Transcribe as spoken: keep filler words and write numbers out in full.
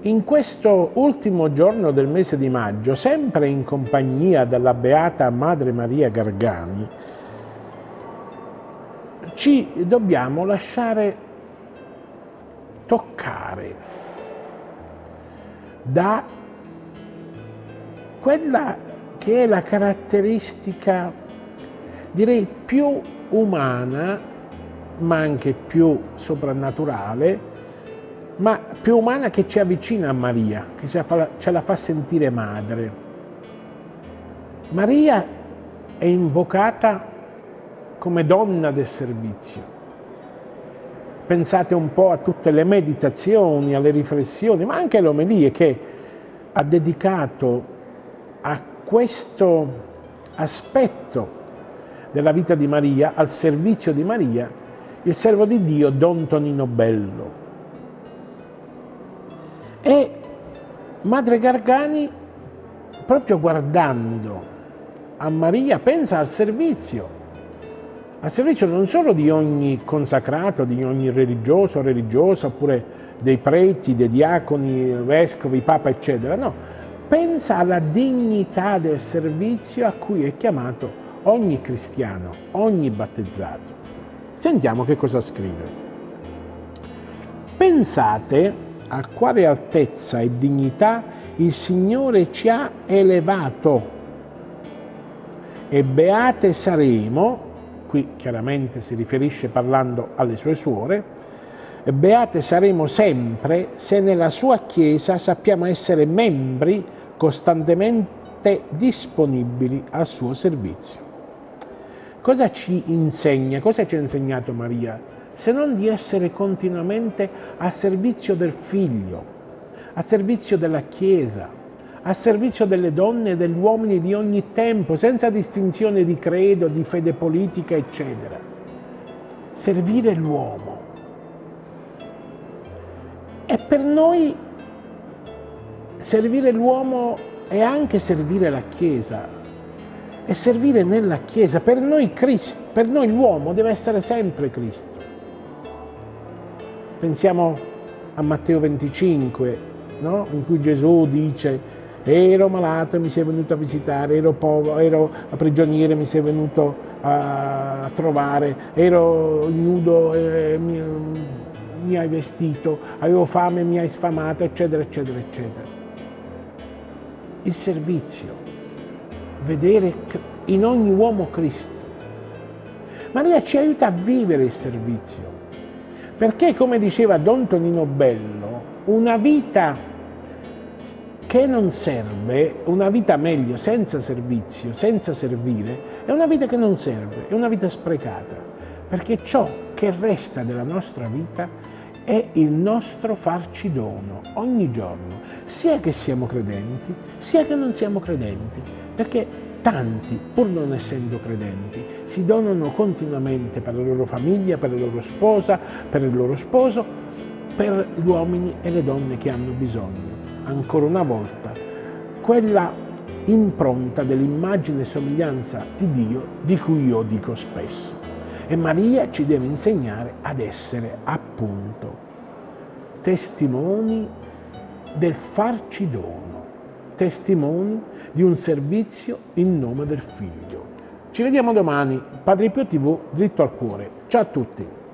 in questo ultimo giorno del mese di maggio, sempre in compagnia della Beata Madre Maria Gargani, ci dobbiamo lasciare toccare da quella che è la caratteristica, direi, più umana, ma anche più soprannaturale, ma più umana, che ci avvicina a Maria, che ce la fa sentire madre. Maria è invocata come donna del servizio. Pensate un po' a tutte le meditazioni, alle riflessioni, ma anche alle omelie che ha dedicato a questo aspetto della vita di Maria, al servizio di Maria, il servo di Dio Don Tonino Bello. E Madre Gargani, proprio guardando a Maria, pensa al servizio, al servizio non solo di ogni consacrato, di ogni religioso, religiosa, oppure dei preti, dei diaconi, vescovi, papa, eccetera, no, pensa alla dignità del servizio a cui è chiamato ogni cristiano, ogni battezzato. Sentiamo che cosa scrive. Pensate a quale altezza e dignità il Signore ci ha elevato, e beate saremo, qui chiaramente si riferisce parlando alle sue suore, e beate saremo sempre se nella sua Chiesa sappiamo essere membri costantemente disponibili al suo servizio. Cosa ci insegna? Cosa ci ha insegnato Maria? Se non di essere continuamente a servizio del Figlio, a servizio della Chiesa, a servizio delle donne e degli uomini di ogni tempo, senza distinzione di credo, di fede politica, eccetera. Servire l'uomo. E per noi servire l'uomo è anche servire la Chiesa, è servire nella Chiesa. Per noi, Cristo, per noi l'uomo deve essere sempre Cristo. Pensiamo a Matteo venticinque, no? In cui Gesù dice: ero malato e mi sei venuto a visitare, ero povero, ero prigioniero e mi sei venuto a trovare, ero nudo e mi, mi hai vestito, avevo fame e mi hai sfamato, eccetera, eccetera, eccetera. Il servizio, vedere in ogni uomo Cristo. Maria ci aiuta a vivere il servizio. Perché, come diceva Don Tonino Bello, una vita che non serve, una vita meglio senza servizio, senza servire, è una vita che non serve, è una vita sprecata, perché ciò che resta della nostra vita è il nostro farci dono ogni giorno, sia che siamo credenti, sia che non siamo credenti, perché tanti, pur non essendo credenti, si donano continuamente per la loro famiglia, per la loro sposa, per il loro sposo, per gli uomini e le donne che hanno bisogno. Ancora una volta, quella impronta dell'immagine e somiglianza di Dio di cui io dico spesso. E Maria ci deve insegnare ad essere, appunto, testimoni del farci dono, testimoni di un servizio in nome del Figlio. Ci vediamo domani, Padre Pio tivù, dritto al cuore. Ciao a tutti!